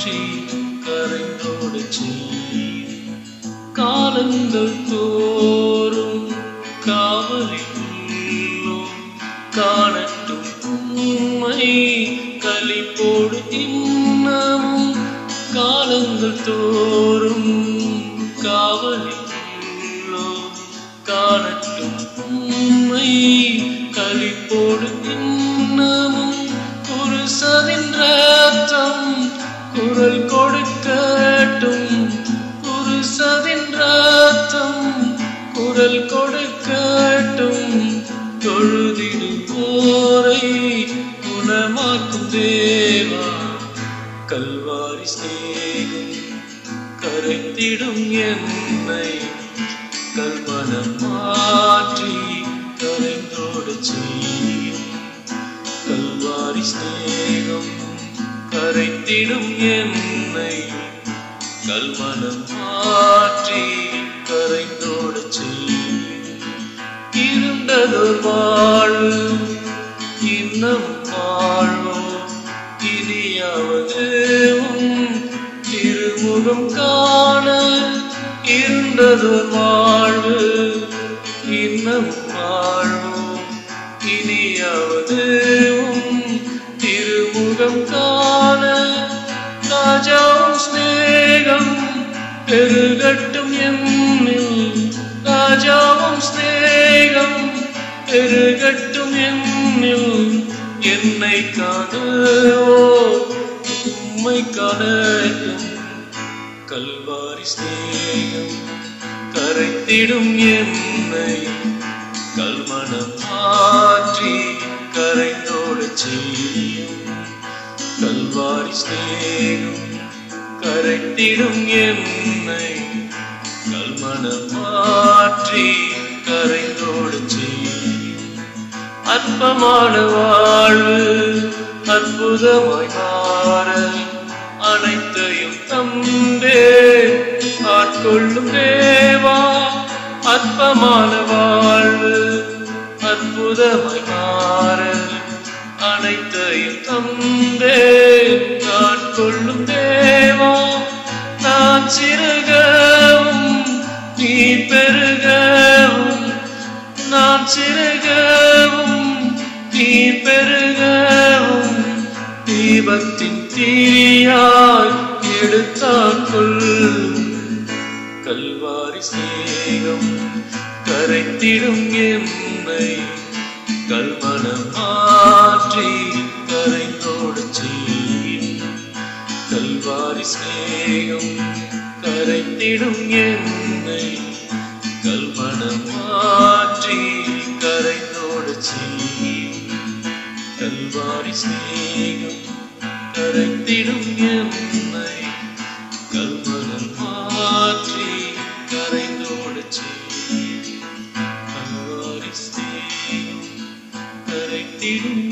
மாற்றி கரைந்தோடச் செய்யும் காலங்கள் தோறும் காவலிலும் காணட்டும் உம்மை களிப்போடு இன்னமும் காலங்கள் தோறும் காவலிலும் காணட்டும் உம்மை களிப்போடு இன்னமும் புருஷரின் ரத்தம் குரல் கொடுக்கட்டும் புருஷரின் ரத்தம் குரல் கொடுக்கட்டும் தொழுதிடுவோரை குணமாக்கும் தேவா கல்வாரி சிநேகம் கரைத்திடும் என்னை கல்மனம் மாற்றி கரைந்தோடச் செய்யும் கல்வாரி சிநேகம் கரைத்திடும் என்னை கல்மனம் மாற்றி கரைந்தோடச் செய்யும் இருண்டதொரு வாழ்வு இன்னும் வாழ்வோ இனியாவது திருமுகம் காண இருண்டதொரு வாழ்வு இன்னும் வாழ்வோ இனியாவது திருமுகம் காண ராஜாவும் ஸ்நேகம் பெருகட்டும் என்னில் ராஜாவும் ஸ்நேகம் பெருகட்டும் என்னில் என்னை காணவோ உம்மை காணட்டும் கல்வாரி சிநேகம் கரைத்திடும் என்னை கல்மனம் மாற்றி கரைந்தோடச் செய்யும் கல்வாரி சிநேகம் கரைத்திடும் என்னை கல்மனம் மாற்றி கரைந்தோடச் செய்யும் அற்பமான வாழ்வு அற்புதமாய் மாற அனைத்தையும் தந்தே ஆட்கொள்ளும் தேவா அற்பமான வாழ்வு அற்புதமாய் மாற அனைத்தையும் தந்தே ஆட்கொள்ளும் தேவா நான் சிறுகவும் நீ பெருகவும் நான் சிறுகவும் நீ பெருகவும் தீபத்தின் தீயாய் எடுத்தாற்கொள் கல்வாரி சிநேகம் கரைத்திடும் என்னை கல்மனம் மாற்றி கரைந்தோடச் செய்யும் கல்வாரி சிநேகம் கரைத்திடும் என்னை கல்மனம் மாற்றி கரைந்தோடச் செய்யும் கல்வாரி சிநேகம் கரைத்திடும் என்னை கல்மனம் மாற்றி கரைந்தோடச் செய்யும் கல்வாரி சிநேகம் கரைத்திடும்